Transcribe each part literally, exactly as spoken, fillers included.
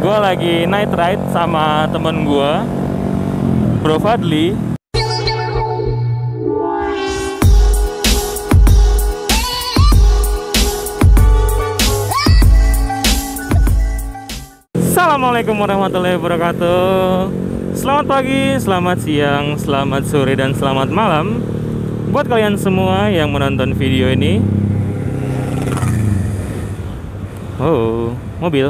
Gue lagi night ride sama temen gue, Bro Fadli. Assalamualaikum warahmatullahi wabarakatuh. Selamat pagi, selamat siang, selamat sore, dan selamat malam buat kalian semua yang menonton video ini. Oh, mobil.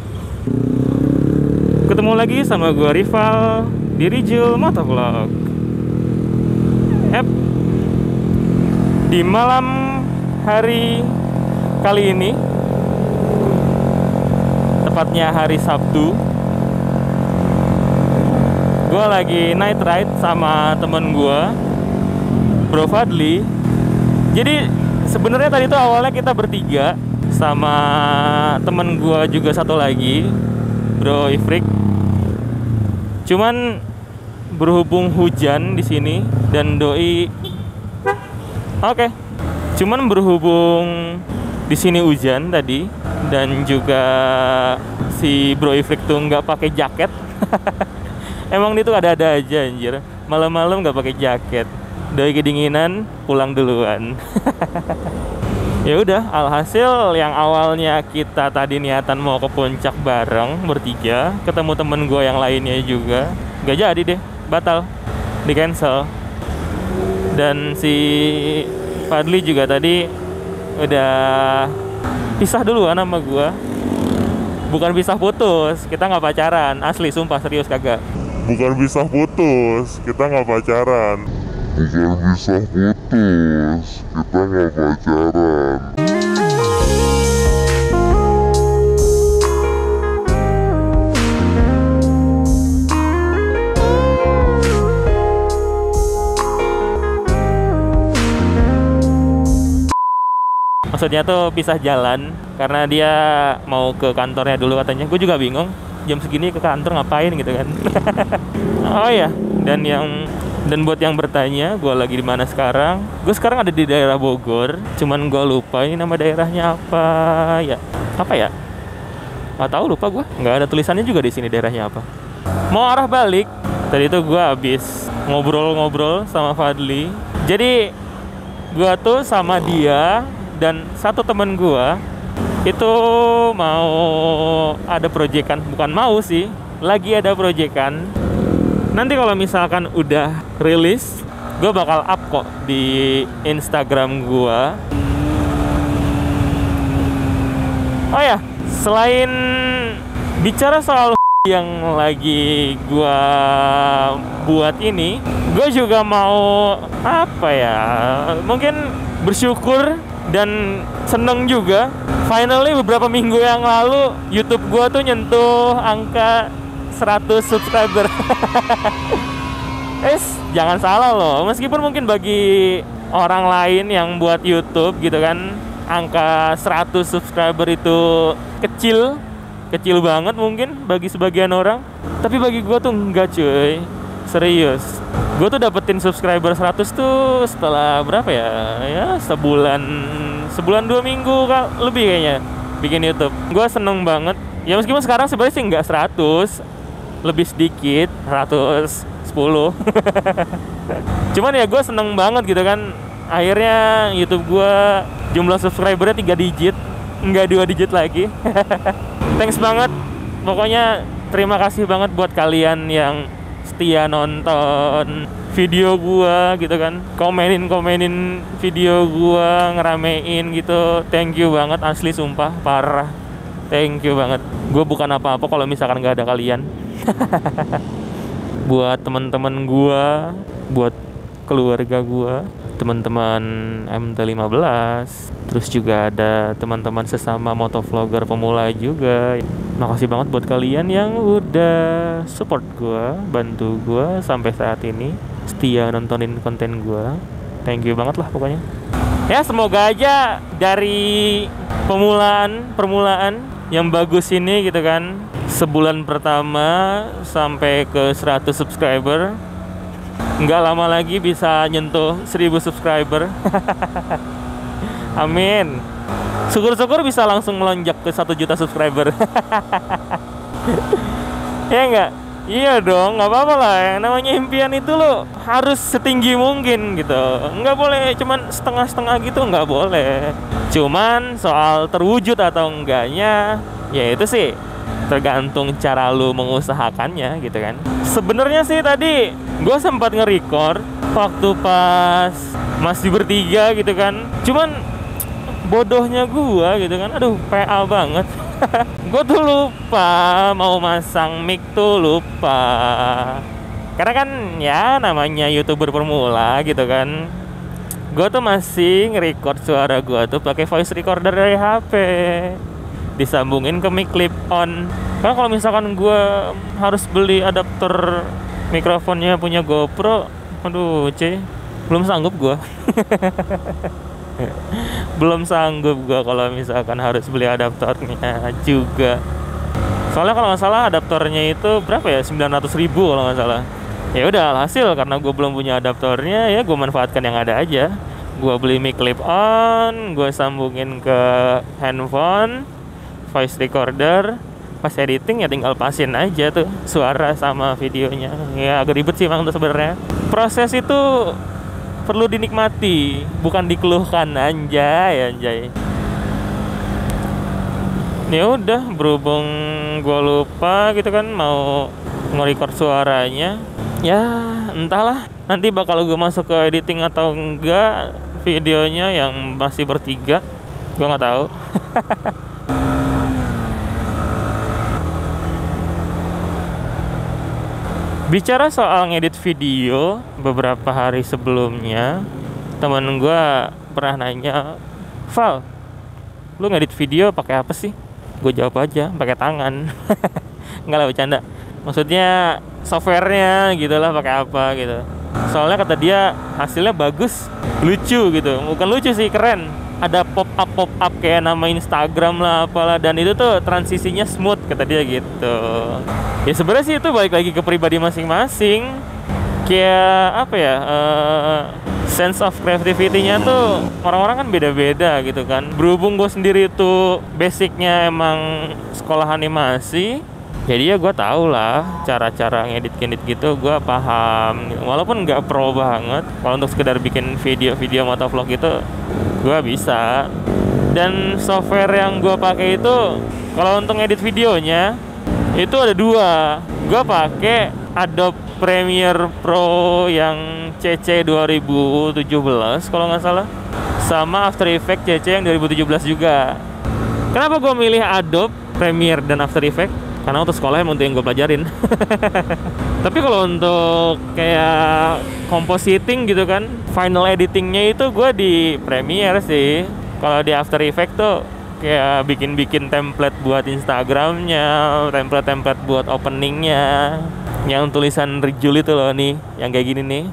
Ketemu lagi sama gua Rival di Rijul Motovlog. Ep. Di malam hari kali ini, tepatnya hari Sabtu, gue lagi night ride sama temen gue, Bro Fadli. Jadi sebenarnya tadi tuh awalnya kita bertiga sama temen gue juga satu lagi, Bro Ifrik. Cuman berhubung hujan di sini dan doi, oke. Okay. Cuman berhubung di sini hujan tadi, dan juga si Bro Ifrik tuh nggak pakai jaket. Emang dia tuh ada-ada aja anjir. Malam-malam nggak pakai jaket. Doi kedinginan, pulang duluan. Ya udah, alhasil yang awalnya kita tadi niatan mau ke puncak bareng bertiga, ketemu temen gue yang lainnya juga, nggak jadi deh, batal, di cancel. Dan si Fadli juga tadi udah pisah duluan sama gue. Bukan pisah putus, kita nggak pacaran, asli, sumpah, serius kagak. Bukan pisah putus, kita nggak pacaran. Bukan pisah putus, kita nggak pacaran. Maksudnya tuh pisah jalan karena dia mau ke kantornya dulu katanya. Gue juga bingung, jam segini ke kantor ngapain gitu kan. Oh iya, dan yang dan buat yang bertanya, gue lagi di mana sekarang? Gue sekarang ada di daerah Bogor. Cuman gue lupa ini nama daerahnya apa ya? Apa ya? Gak tahu, lupa gue. Nggak ada tulisannya juga di sini daerahnya apa. Mau arah balik. Tadi tuh gue habis ngobrol-ngobrol sama Fadli. Jadi gue tuh sama dia dan satu temen gue itu mau ada proyekan, bukan mau sih, lagi ada proyekan. Nanti kalau misalkan udah rilis, gue bakal up kok di Instagram gue. Oh ya, selain bicara soal yang lagi gue buat ini, gue juga mau apa ya, mungkin bersyukur dan seneng juga. Finally beberapa minggu yang lalu YouTube gue tuh nyentuh angka seratus subscriber. Es, jangan salah loh. Meskipun mungkin bagi orang lain yang buat YouTube gitu kan, angka seratus subscriber itu kecil, kecil banget mungkin bagi sebagian orang. Tapi bagi gue tuh enggak, cuy. Serius. Gue tuh dapetin subscriber seratus tuh setelah berapa ya? Ya sebulan, sebulan dua minggu kal lebih kayaknya bikin YouTube. Gue seneng banget. Ya meskipun sekarang sebenarnya sih nggak seratus, lebih sedikit, seratus sepuluh. Cuman ya gue seneng banget gitu kan. Akhirnya YouTube gue jumlah subscribernya tiga digit, nggak dua digit lagi. Thanks banget. Pokoknya terima kasih banget buat kalian yang setia nonton video gua gitu kan, komenin-komenin video gua, ngeramein gitu. Thank you banget, asli, sumpah, parah. Thank you banget. Gua bukan apa-apa kalau misalkan nggak ada kalian. Buat teman-teman gua, buat keluarga gua, teman-teman M T lima belas, terus juga ada teman-teman sesama motovlogger pemula juga. Makasih banget buat kalian yang udah support gua, bantu gua sampai saat ini, setia nontonin konten gua. Thank you banget lah pokoknya. Ya semoga aja dari pemulaan permulaan yang bagus ini gitu kan, sebulan pertama sampai ke seratus subscriber, nggak lama lagi bisa nyentuh seribu subscriber. Amin. Syukur-syukur bisa langsung melonjak ke satu juta subscriber. Ya enggak? Iya dong, nggak apa-apa lah. Yang namanya impian itu lo harus setinggi mungkin gitu. Nggak boleh cuman setengah-setengah gitu, nggak boleh. Cuman soal terwujud atau enggaknya, ya itu sih tergantung cara lu mengusahakannya gitu kan. Sebenarnya sih tadi gue sempat nge-record waktu pas masih bertiga gitu kan. Cuman bodohnya gue gitu kan, aduh P A banget. Gue tuh lupa mau masang mic tuh lupa. Karena kan ya namanya YouTuber pemula gitu kan. Gue tuh masih nge-record suara gue tuh pakai voice recorder dari H P, disambungin ke mic clip on. Karena kalau misalkan gue harus beli adapter mikrofonnya punya GoPro, aduh C, belum sanggup gue. Belum sanggup gue kalau misalkan harus beli adaptornya juga. Soalnya kalau nggak salah adaptornya itu berapa ya, sembilan ratus ribu kalau nggak salah. Ya udah hasil karena gue belum punya adaptornya, ya gue manfaatkan yang ada aja. Gue beli mic clip on, gue sambungin ke handphone, voice recorder. Pas editing ya tinggal pasin aja tuh suara sama videonya. Ya agak ribet sih emang tuh sebenarnya. Proses itu perlu dinikmati, bukan dikeluhkan, anjay, anjay. Ya udah, berhubung gue lupa gitu kan mau nge-record suaranya, ya entahlah nanti bakal gue masuk ke editing atau enggak videonya yang masih bertiga, gue nggak tahu. Bicara soal ngedit video, beberapa hari sebelumnya temen gue pernah nanya, Val, lu ngedit video pakai apa sih? Gue jawab aja, pakai tangan. Nggak lah, bercanda. Maksudnya softwarenya gitu lah, pakai apa gitu. Soalnya kata dia hasilnya bagus, lucu gitu. Bukan lucu sih, keren. Ada pop-up pop-up kayak nama Instagram lah apalah, dan itu tuh transisinya smooth kata dia gitu. Ya sebenarnya sih itu balik lagi ke pribadi masing-masing. Kayak apa ya, uh, sense of creativity-nya tuh orang-orang kan beda-beda gitu kan. Berhubung gue sendiri tuh basicnya emang sekolah animasi, jadi ya gue tau lah cara-cara ngedit-ngedit gitu, gue paham. Walaupun nggak pro banget, kalau untuk sekedar bikin video-video motovlog gitu gue bisa. Dan software yang gue pakai itu kalau untuk ngedit videonya itu ada dua. Gue pakai Adobe Premiere Pro yang C C dua ribu tujuh belas kalau nggak salah, sama After Effects C C yang dua ribu tujuh belas juga. Kenapa gue milih Adobe Premiere dan After Effects? Karena untuk sekolah emang itu yang gue pelajarin. Tapi kalau untuk kayak compositing gitu kan, final editingnya itu gue di Premiere sih. Kalau di After Effects tuh kayak bikin-bikin template buat Instagramnya, template-template buat openingnya, yang tulisan Rijul itu loh nih, yang kayak gini nih.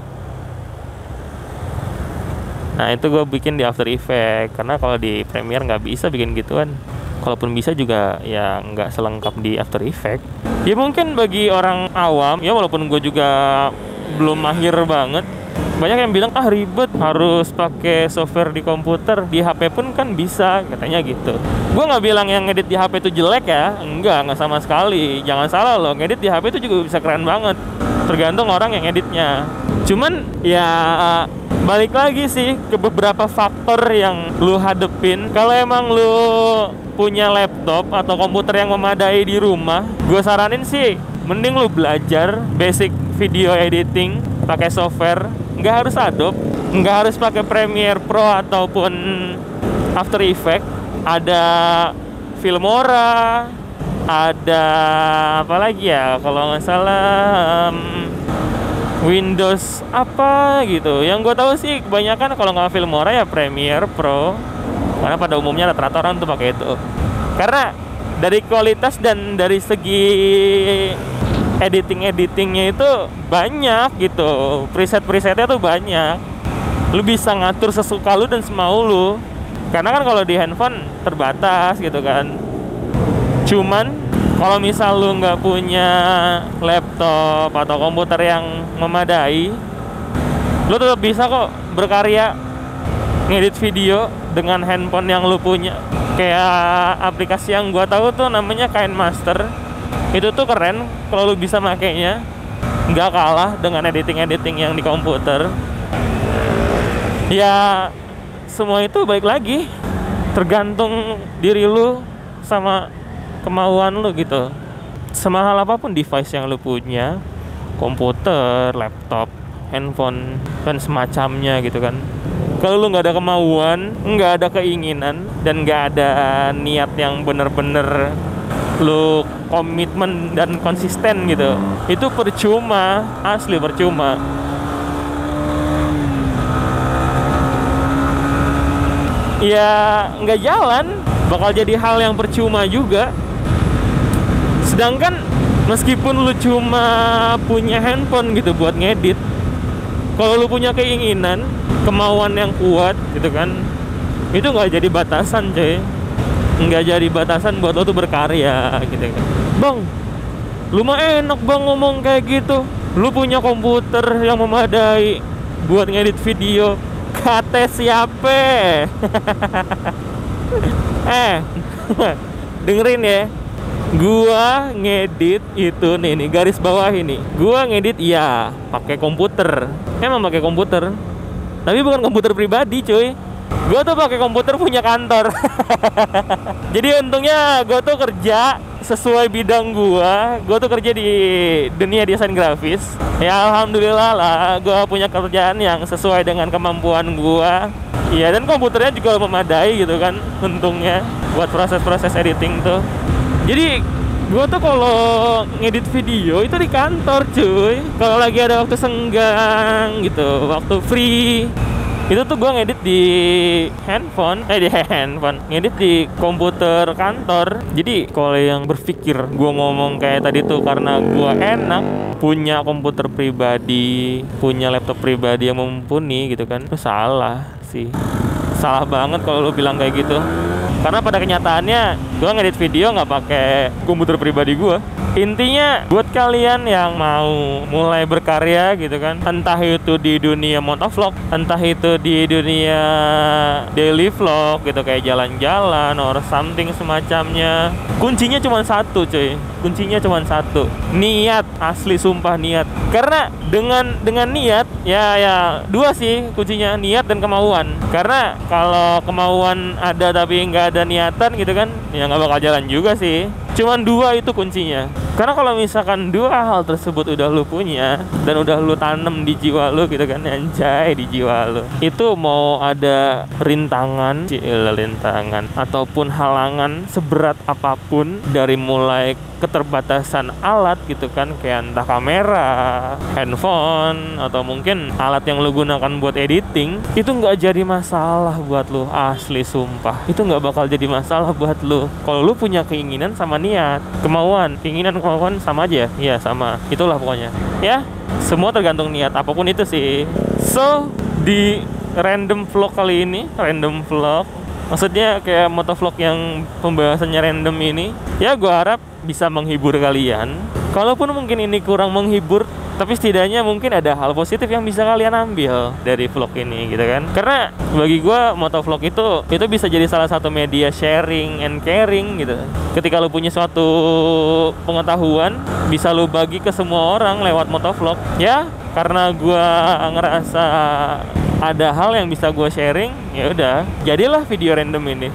Nah itu gue bikin di After Effects, karena kalau di Premiere nggak bisa bikin gituan. Kalaupun bisa juga ya nggak selengkap di After Effects. Ya mungkin bagi orang awam, ya walaupun gue juga belum mahir banget, banyak yang bilang ah ribet harus pakai software di komputer, di H P pun kan bisa katanya gitu. Gue nggak bilang yang ngedit di H P itu jelek ya, enggak, nggak sama sekali. Jangan salah loh, ngedit di H P itu juga bisa keren banget, tergantung orang yang ngeditnya. Cuman ya balik lagi sih ke beberapa faktor yang lu hadepin. Kalau emang lu punya laptop atau komputer yang memadai di rumah, gue saranin sih mending lu belajar basic video editing pakai software. Nggak harus Adobe, nggak harus pakai Premiere Pro ataupun After Effects. Ada Filmora, ada apa lagi ya kalau nggak salah, um, Windows apa gitu. Yang gue tahu sih kebanyakan kalau nggak Filmora ya Premiere Pro, karena pada umumnya rata-rata orang tuh pakai itu. Karena dari kualitas dan dari segi editing-editingnya itu banyak gitu, preset-presetnya tuh banyak. Lu bisa ngatur sesuka lu dan semau lu. Karena kan kalau di handphone terbatas gitu kan. Cuman kalau misal lu nggak punya laptop atau komputer yang memadai, lu tetap bisa kok berkarya ngedit video dengan handphone yang lu punya. Kayak aplikasi yang gua tahu tuh namanya KineMaster. Itu tuh keren kalau lu bisa makainya, nggak kalah dengan editing-editing yang di komputer. Ya semua itu baik lagi tergantung diri lu sama kemauan lu gitu. Semahal apapun device yang lu punya, komputer, laptop, handphone, dan semacamnya gitu kan, kalau lu nggak ada kemauan, nggak ada keinginan, dan nggak ada niat yang bener-bener lu komitmen dan konsisten gitu, itu percuma, asli percuma. Ya nggak jalan, bakal jadi hal yang percuma juga. Sedangkan meskipun lu cuma punya handphone gitu buat ngedit, kalau lu punya keinginan, kemauan yang kuat gitu kan, itu nggak jadi batasan coy, nggak jadi batasan buat lo tuh berkarya gitu kan. Bang, lu mah enak bang ngomong kayak gitu, lu punya komputer yang memadai buat ngedit video, kata siapa? Eh dengerin ya, gua ngedit itu nih nih garis bawah ini, gua ngedit ya pakai komputer, emang pakai komputer, tapi bukan komputer pribadi cuy. Gue tuh pakai komputer punya kantor. Jadi untungnya gue tuh kerja sesuai bidang gue. Gue tuh kerja di dunia desain grafis. Ya alhamdulillah lah, gue punya kerjaan yang sesuai dengan kemampuan gue. Iya, dan komputernya juga memadai gitu kan, untungnya buat proses-proses editing tuh. Jadi gue tuh kalau ngedit video itu di kantor cuy. Kalau lagi ada waktu senggang gitu, waktu free, itu tuh gue ngedit di handphone, eh di handphone, ngedit di komputer kantor. Jadi kalau yang berpikir gue ngomong kayak tadi tuh karena gue enak punya komputer pribadi, punya laptop pribadi yang mumpuni gitu kan, itu salah sih, salah banget kalau lu bilang kayak gitu. Karena pada kenyataannya gue ngedit video nggak pakai komputer pribadi gue. Intinya buat kalian yang mau mulai berkarya gitu kan, entah itu di dunia motovlog, entah itu di dunia daily vlog gitu, kayak jalan-jalan or something semacamnya, kuncinya cuma satu cuy, kuncinya cuma satu, niat, asli sumpah niat. Karena dengan dengan niat ya ya dua sih kuncinya, niat dan kemauan. Karena kalau kemauan ada tapi nggak ada niatan gitu kan, ya nggak bakal jalan juga sih. Cuman dua itu kuncinya. Karena kalau misalkan dua hal tersebut udah lu punya dan udah lu tanam di jiwa lu gitu kan, anjay, di jiwa lu, itu mau ada rintangan, cila rintangan ataupun halangan seberat apapun, dari mulai keterbatasan alat gitu kan, kayak entah kamera, handphone, atau mungkin alat yang lu gunakan buat editing, itu nggak jadi masalah buat lu, asli sumpah, itu nggak bakal jadi masalah buat lu kalau lu punya keinginan sama niat, kemauan, keinginan kemauan sama aja, iya sama, itulah pokoknya ya, semua tergantung niat apapun itu sih. So di random vlog kali ini, random vlog maksudnya kayak motovlog yang pembahasannya random ini, ya gue harap bisa menghibur kalian. Kalaupun mungkin ini kurang menghibur, tapi setidaknya mungkin ada hal positif yang bisa kalian ambil dari vlog ini gitu kan. Karena bagi gue motovlog itu itu bisa jadi salah satu media sharing and caring gitu. Ketika lu punya suatu pengetahuan, bisa lu bagi ke semua orang lewat motovlog. Ya, karena gue ngerasa ada hal yang bisa gue sharing, ya udah, jadilah video random ini.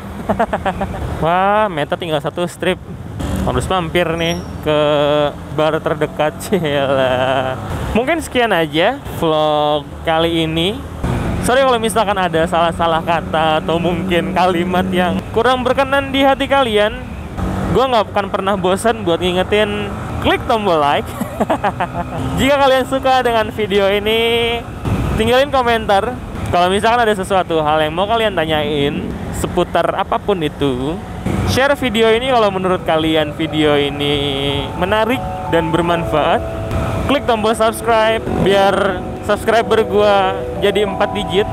Wah, meta tinggal satu strip. Harus mampir nih ke bar terdekat, cilah. Mungkin sekian aja vlog kali ini. Sorry kalau misalkan ada salah-salah kata atau mungkin kalimat yang kurang berkenan di hati kalian. Gue gak akan pernah bosan buat ngingetin, klik tombol like. Jika kalian suka dengan video ini, tinggalin komentar. Kalau misalkan ada sesuatu hal yang mau kalian tanyain seputar apapun itu, share video ini kalau menurut kalian video ini menarik dan bermanfaat. Klik tombol subscribe biar subscriber gua jadi empat digit.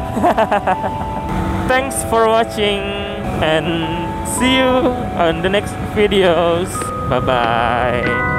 Thanks for watching and see you on the next videos. Bye bye.